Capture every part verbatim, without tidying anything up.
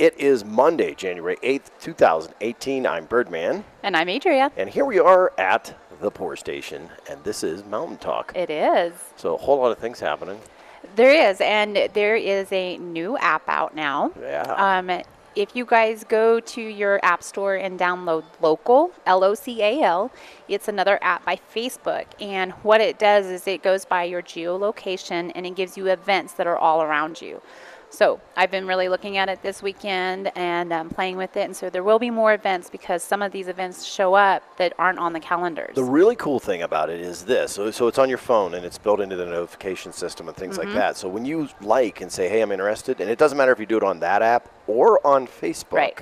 It is Monday, January eighth, two thousand eighteen. I'm Birdman. And I'm Adria. And here we are at the Pour Station, and this is Mountain Talk. It is. So a whole lot of things happening. There is, and there is a new app out now. Yeah. Um, if you guys go to your app store and download Local, L O C A L, it's another app by Facebook. And what it does is it goes by your geolocation, and it gives you events that are all around you. So I've been really looking at it this weekend and um, playing with it. And so there will be more events because some of these events show up that aren't on the calendars. The really cool thing about it is this. So, so it's on your phone and it's built into the notification system and things mm-hmm. like that. So when you like and say, hey, I'm interested, and it doesn't matter if you do it on that app or on Facebook. Right.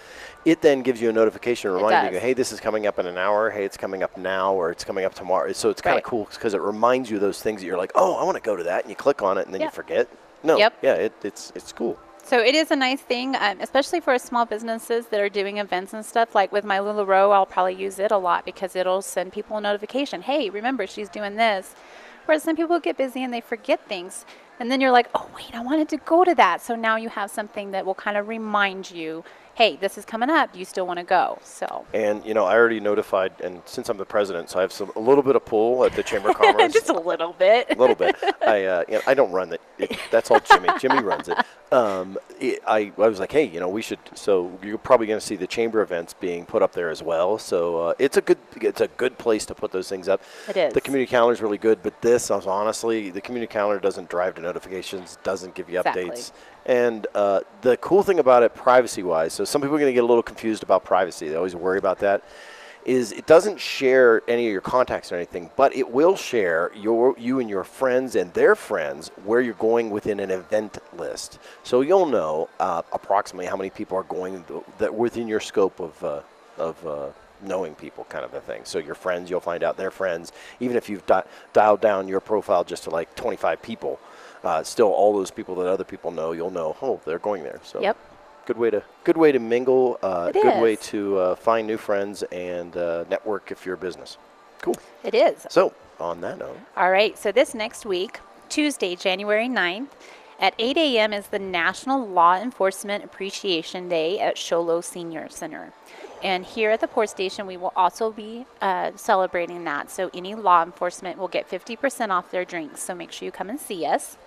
It then gives you a notification reminding you, hey, this is coming up in an hour. Hey, it's coming up now, or it's coming up tomorrow. So it's kind of right. cool because it reminds you of those things that you're like, oh, I want to go to that. And you click on it and then yep. you forget. No, yep. yeah, it, it's it's cool. So it is a nice thing, um, especially for small businesses that are doing events and stuff. Like with my Lula Row, I'll probably use it a lot because it'll send people a notification. Hey, remember, she's doing this. Whereas some people get busy and they forget things. And then you're like, oh, wait, I wanted to go to that. So now you have something that will kind of remind you, hey, this is coming up. Do you still want to go? So. And, you know, I already notified, and since I'm the president, so I have some a little bit of pull at the Chamber of Commerce. Just a little bit. A little bit. I, uh, you know, I don't run it. it. That's all Jimmy. Jimmy runs it. Um, it I, I was like, hey, you know, we should. So you're probably going to see the Chamber events being put up there as well. So uh, it's a good, it's a good place to put those things up. It is. The community calendar is really good, but this, honestly, the community calendar doesn't drive to notifications, doesn't give you exactly. updates. And uh, the cool thing about it, privacy-wise, so some people are going to get a little confused about privacy. They always worry about that. Is it doesn't share any of your contacts or anything, but it will share your you and your friends and their friends where you're going within an event list. So you'll know uh, approximately how many people are going to, that within your scope of uh, of uh, knowing people, kind of a thing. So your friends, you'll find out their friends, even if you've di dialed down your profile just to like twenty-five people. Uh, still, all those people that other people know, you'll know. Oh, they're going there. So. Yep. Good way to good way to mingle. Uh, good is. way to uh, find new friends and uh, network if you're a business. Cool. It is. So on that note. All right. So this next week, Tuesday, January ninth, at eight A M is the National Law Enforcement Appreciation Day at Show Low Senior Center. And here at the Pour Station, we will also be uh, celebrating that. So any law enforcement will get fifty percent off their drinks. So make sure you come and see us.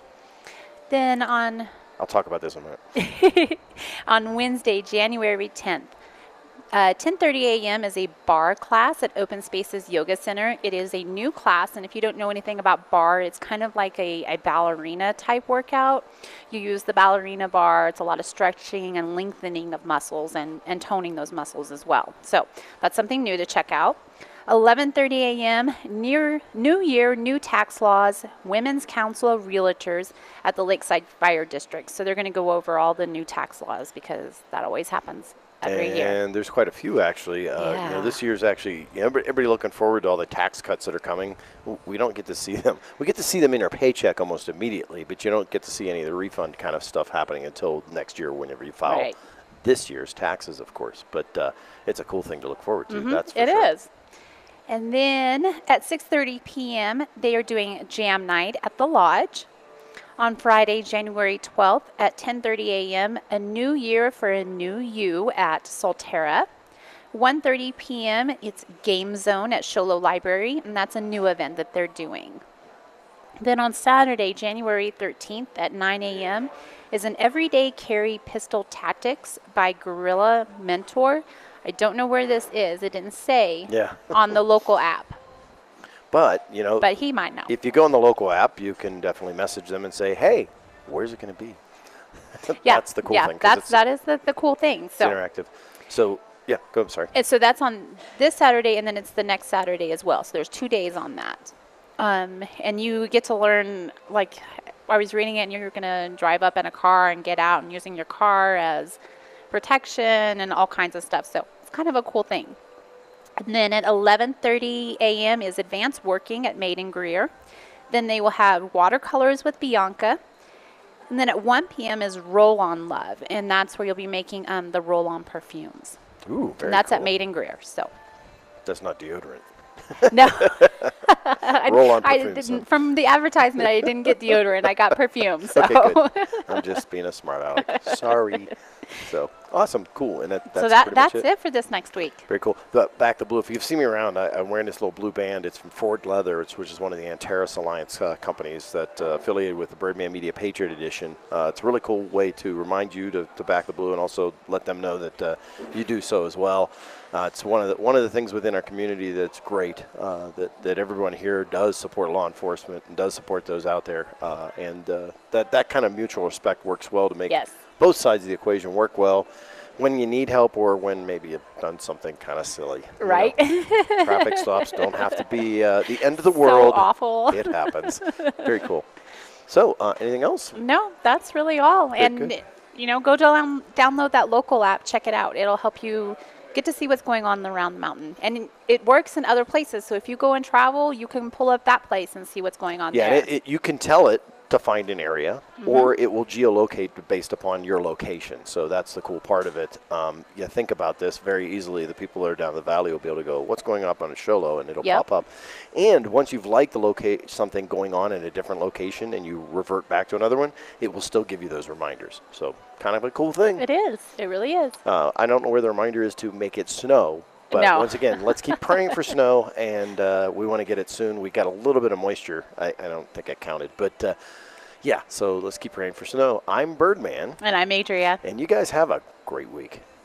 Then on. I'll talk about this in a minute. On Wednesday, January tenth, uh, ten thirty A M is a bar class at Open Spaces Yoga Center. It is a new class, and if you don't know anything about bar, it's kind of like a, a ballerina type workout. You use the ballerina bar. It's a lot of stretching and lengthening of muscles and, and toning those muscles as well. So that's something new to check out. eleven thirty A M, near New Year, new tax laws, Women's Council of Realtors at the Lakeside Fire District. So they're going to go over all the new tax laws because that always happens every and year. And there's quite a few, actually. Uh, yeah. You know, this year's actually, you know, everybody looking forward to all the tax cuts that are coming. We don't get to see them. We get to see them in our paycheck almost immediately, but you don't get to see any of the refund kind of stuff happening until next year whenever you file right. this year's taxes, of course. But uh, it's a cool thing to look forward to. Mm-hmm. That's for It sure. is. And then at six thirty P M, they are doing jam night at the Lodge. On Friday, January twelfth at ten thirty A M, a new year for a new you at Solterra. one thirty P M, it's Game Zone at Show Low Library, and that's a new event that they're doing. Then on Saturday, January thirteenth at nine A M, is an Everyday Carry Pistol Tactics by Guerrilla Mentor. I don't know where this is. It didn't say yeah. on the local app. But, you know, but he might know. If you go on the local app, you can definitely message them and say, hey, where's it going to be? yeah. That's the cool yeah, thing. That's, that is the, the cool thing. So it's interactive. So, yeah, go, I'm sorry. And so that's on this Saturday, and then it's the next Saturday as well. So there's two days on that. Um, and you get to learn, like, I was reading it, and you're going to drive up in a car and get out and using your car as protection and all kinds of stuff. So it's kind of a cool thing. And then at eleven thirty A M is Advanced Working at Made in Greer. Then they will have Watercolors with Bianca. And then at one P M is Roll On Love, and that's where you'll be making um, the roll-on perfumes. Ooh, very And that's cool. at Made in Greer. So that's not deodorant. No. Roll on I perfume. didn't, son. from the advertisement, I didn't get deodorant. I got perfume. So. Okay, good. I'm just being a smart aleck. Sorry. So awesome, cool, and that, that's so that pretty that's much it. it. for this next week. Very cool. But back to blue. If you've seen me around, I, I'm wearing this little blue band. It's from Ford Leather, it's, which is one of the Antares Alliance uh, companies that uh, affiliated with the Birdman Media Patriot Edition. Uh, it's a really cool way to remind you to, to back the blue, and also let them know that uh, you do so as well. Uh, it's one of the one of the things within our community that's great. Uh, that that everyone here does support law enforcement and does support those out there, uh, and uh, that that kind of mutual respect works well to make Yes. both sides of the equation work well. When you need help, or when maybe you've done something kind of silly. you Right. know. Traffic stops don't have to be uh, the end of the world. So awful. It happens. Very cool. So, uh, anything else? No, that's really all. Very and, good. you know, go down, download that local app. Check it out. It'll help you get to see what's going on around the mountain. And it works in other places. So if you go and travel, you can pull up that place and see what's going on Yeah, there. and it, it, you can tell it to find an area, Mm-hmm. or it will geolocate based upon your location. So that's the cool part of it. Um, you think about this very easily. The people that are down the valley will be able to go, what's going on up on Sholo, and it'll Yep. pop up. And once you've liked the locate something going on in a different location, and you revert back to another one, it will still give you those reminders. So kind of a cool thing. It is. It really is. Uh, I don't know where the reminder is to make it snow. But No. once again, let's keep praying for snow, and uh, we want to get it soon. We got a little bit of moisture. I, I don't think I counted, but uh, yeah, so let's keep praying for snow. I'm Birdman, And I'm Adria. and you guys have a great week.